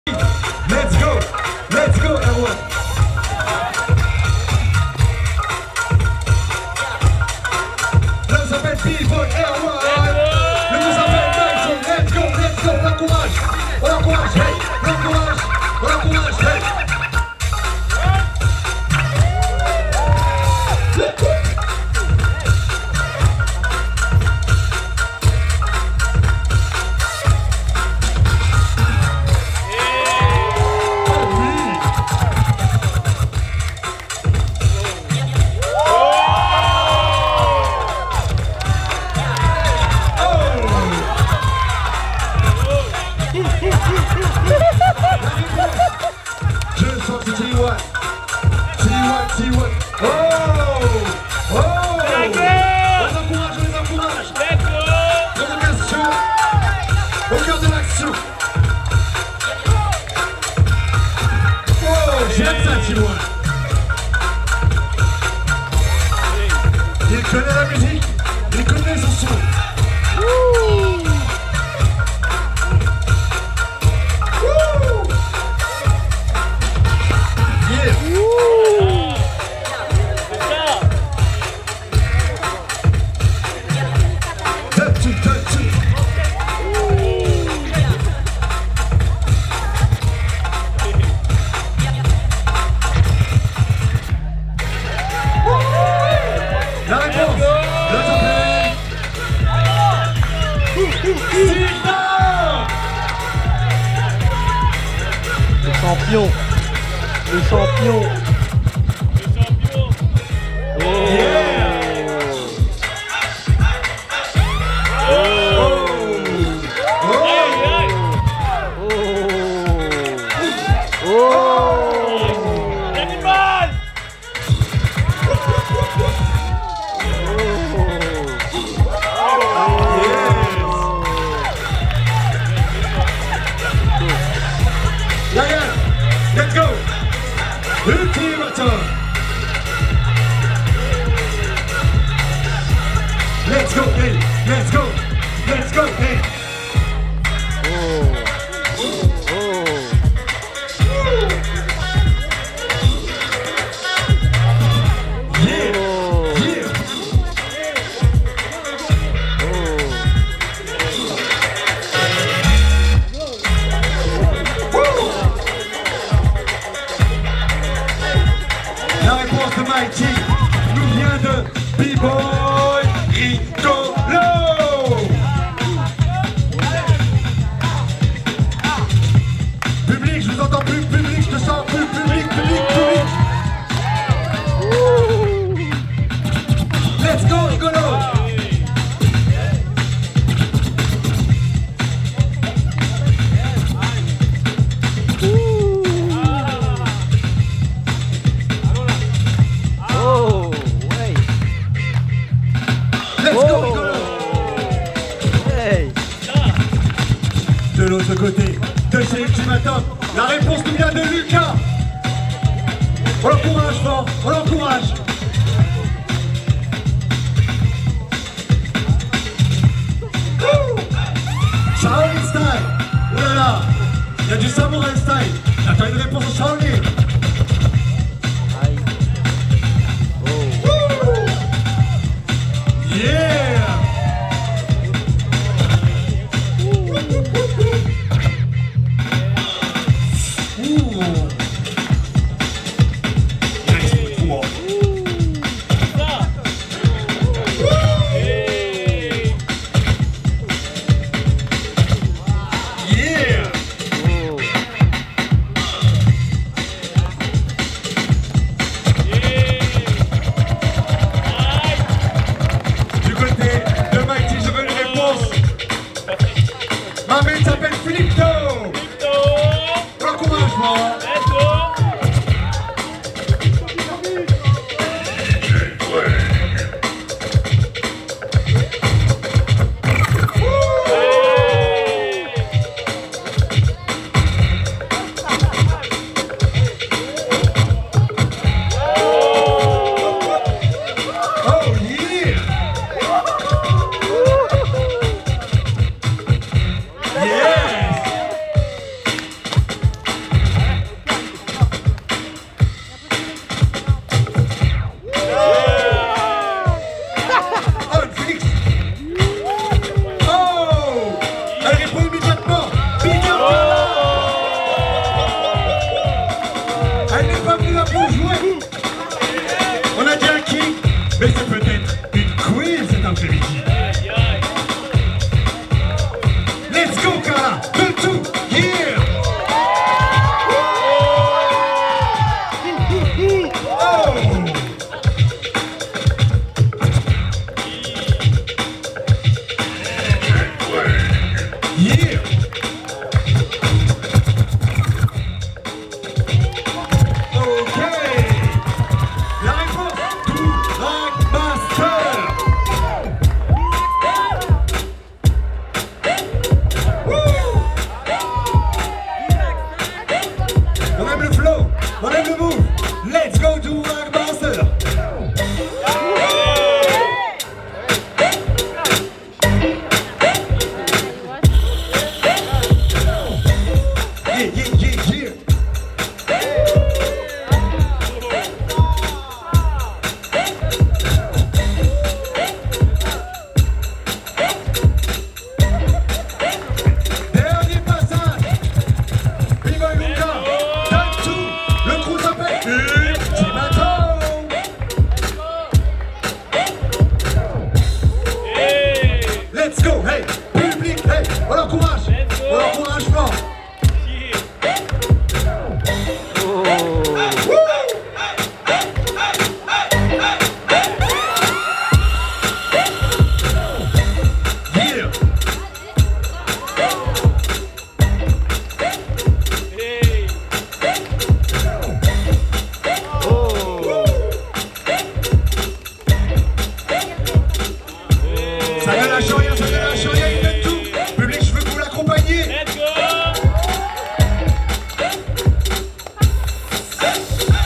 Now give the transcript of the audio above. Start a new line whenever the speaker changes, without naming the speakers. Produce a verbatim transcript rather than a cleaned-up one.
Let's go, let's go, everyone. Là, ça s'appelle B-Boy R one. Le nous s'appelle Mason. Let's go, let's go. On l'encourage, on l'encourage, hey. On l'encourage, on l'encourage, hey. Il connaît la musique, il connaît son son. Wouh. Wouh. Yeah. Wouh. Touch, touch. La réponse, le champion.
Le champion. Le champion.
Oh. Yeah. Oh. Oh.
Oh. Oh.
Let's go! Ultimatum! Let's go, hey! Let's go! Let's go, hey!
Oh! Oh!
Yeah! Yeah! La réponse de Mighty nous vient de B-Boy Rigolo. Public, je vous entends plus, public, je te sens plus, public, public, public. Let's go, Rigolo. De l'autre côté de chez Ultimatum, la réponse nous vient de Lucas. On l'encourage fort, on l'encourage. Shaolin style. Oh là là, il y a du samouraï style. J'attends une réponse au Shaolin. Yeah. Ma mère s'appelle Philippe. L'encouragement. On aime le flow, on aime le move. Let's go to Wag Master. Yeah, yeah, yeah, yeah. Dernier passage. Viva Luca. Time two. Le crew s'appelle Ultimatum. Let's go, hey, public, hey, on l'encourage, on l'encourage fort.
Oh.
Yeah. Ça ne lâche rien, ça ne lâche rien, il fait tout. Public, je veux que vous l'accompagniez.
Let's go!